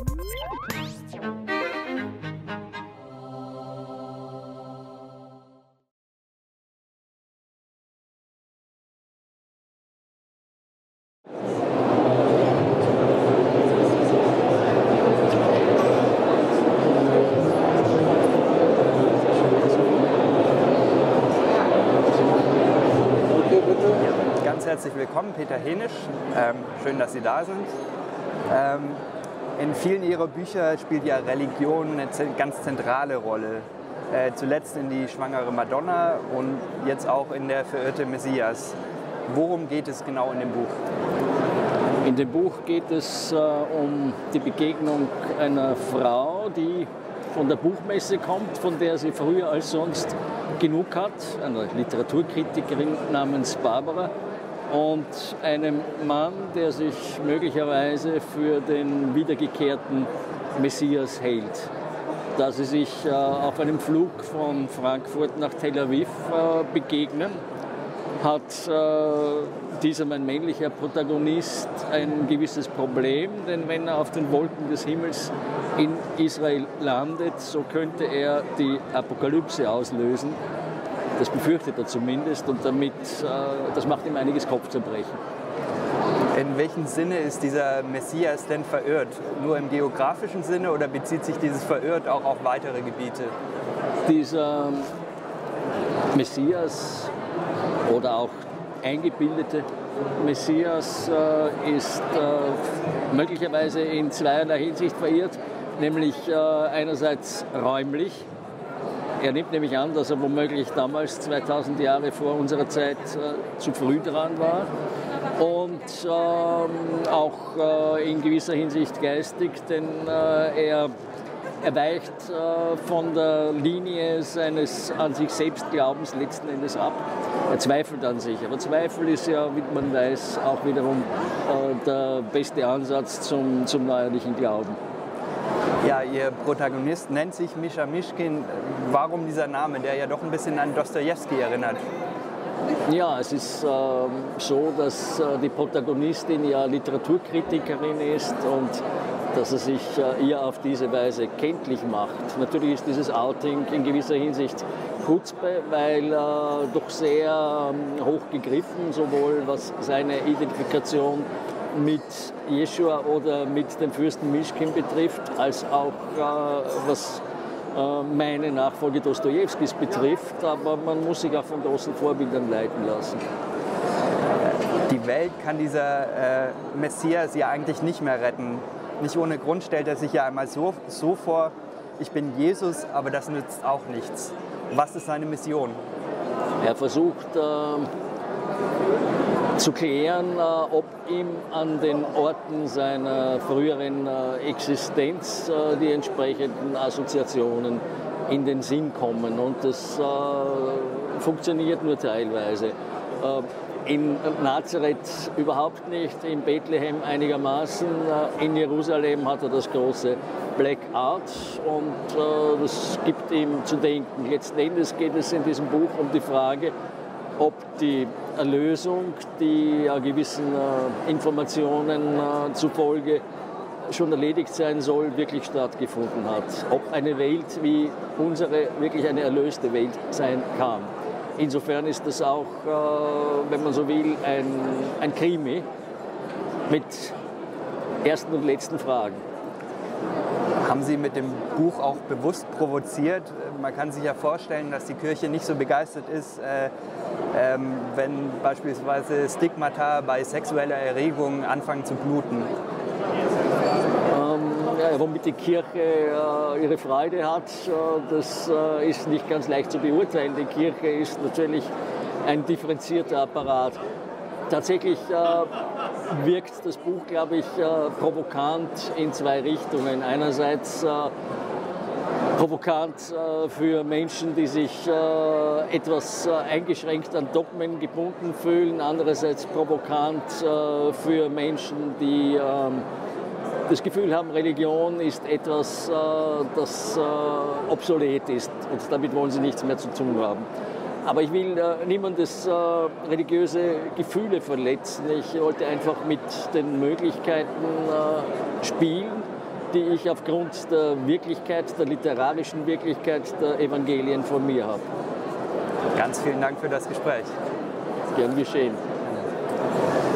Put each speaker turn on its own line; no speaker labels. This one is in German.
Herzlich willkommen, Peter Henisch. Schön, dass Sie da sind. In vielen Ihrer Bücher spielt ja Religion eine ganz zentrale Rolle. Zuletzt in Die schwangere Madonna und jetzt auch in Der verirrte Messias. Worum geht es genau in dem Buch?
In dem Buch geht es um die Begegnung einer Frau, die von der Buchmesse kommt, von der sie früher als sonst genug hat, einer Literaturkritikerin namens Barbara, und einem Mann, der sich möglicherweise für den wiedergekehrten Messias hält. Da sie sich auf einem Flug von Frankfurt nach Tel Aviv begegnen, hat dieser, mein männlicher Protagonist, ein gewisses Problem, denn wenn er auf den Wolken des Himmels in Israel landet, so könnte er die Apokalypse auslösen. Das befürchtet er zumindest, und das macht ihm einiges Kopfzerbrechen.
In welchem Sinne ist dieser Messias denn verirrt? Nur im geografischen Sinne oder bezieht sich dieses Verirrt auch auf weitere Gebiete?
Dieser Messias oder auch eingebildete Messias ist möglicherweise in zweierlei Hinsicht verirrt, nämlich einerseits räumlich. Er nimmt nämlich an, dass er womöglich damals 2000 Jahre vor unserer Zeit zu früh dran war, und auch in gewisser Hinsicht geistig, denn er weicht von der Linie seines an sich selbst Glaubens letzten Endes ab. Er zweifelt an sich, aber Zweifel ist ja, wie man weiß, auch wiederum der beste Ansatz zum neuerlichen Glauben.
Ja, Ihr Protagonist nennt sich Mischa Mischkin. Warum dieser Name, der ja doch ein bisschen an Dostojewski erinnert?
Ja, es ist so, dass die Protagonistin ja Literaturkritikerin ist und dass er sich ihr auf diese Weise kenntlich macht. Natürlich ist dieses Outing in gewisser Hinsicht Chutzpe, weil doch sehr hoch gegriffen, sowohl was seine Identifikation mit Jeschua oder mit dem Fürsten Mischkin betrifft, als auch was meine Nachfolge Dostojewskis betrifft. Aber man muss sich auch von großen Vorbildern leiten lassen.
Die Welt kann dieser Messias ja eigentlich nicht mehr retten. Nicht ohne Grund stellt er sich ja einmal so vor: Ich bin Jesus, aber das nützt auch nichts. Was ist seine Mission?
Er versucht zu klären, ob ihm an den Orten seiner früheren Existenz die entsprechenden Assoziationen in den Sinn kommen. Und das funktioniert nur teilweise. In Nazareth überhaupt nicht, in Bethlehem einigermaßen, in Jerusalem hat er das große Blackout, und das gibt ihm zu denken. Letzten Endes geht es in diesem Buch um die Frage, ob die Erlösung, die gewissen Informationen zufolge schon erledigt sein soll, wirklich stattgefunden hat. Ob eine Welt wie unsere wirklich eine erlöste Welt sein kann. Insofern ist das auch, wenn man so will, ein Krimi mit ersten und letzten Fragen.
Haben Sie mit dem Buch auch bewusst provoziert? Man kann sich ja vorstellen, dass die Kirche nicht so begeistert ist, wenn beispielsweise Stigmata bei sexueller Erregung anfangen zu bluten.
Womit die Kirche ihre Freude hat, das ist nicht ganz leicht zu beurteilen. Die Kirche ist natürlich ein differenzierter Apparat. Tatsächlich wirkt das Buch, glaube ich, provokant in zwei Richtungen. Einerseits provokant für Menschen, die sich etwas eingeschränkt an Dogmen gebunden fühlen. Andererseits provokant für Menschen, die das Gefühl haben, Religion ist etwas, das obsolet ist, und damit wollen sie nichts mehr zu tun haben. Aber ich will niemandes religiöse Gefühle verletzen. Ich wollte einfach mit den Möglichkeiten spielen, die ich aufgrund der Wirklichkeit, der literarischen Wirklichkeit der Evangelien von mir habe.
Ganz vielen Dank für das Gespräch.
Gern geschehen.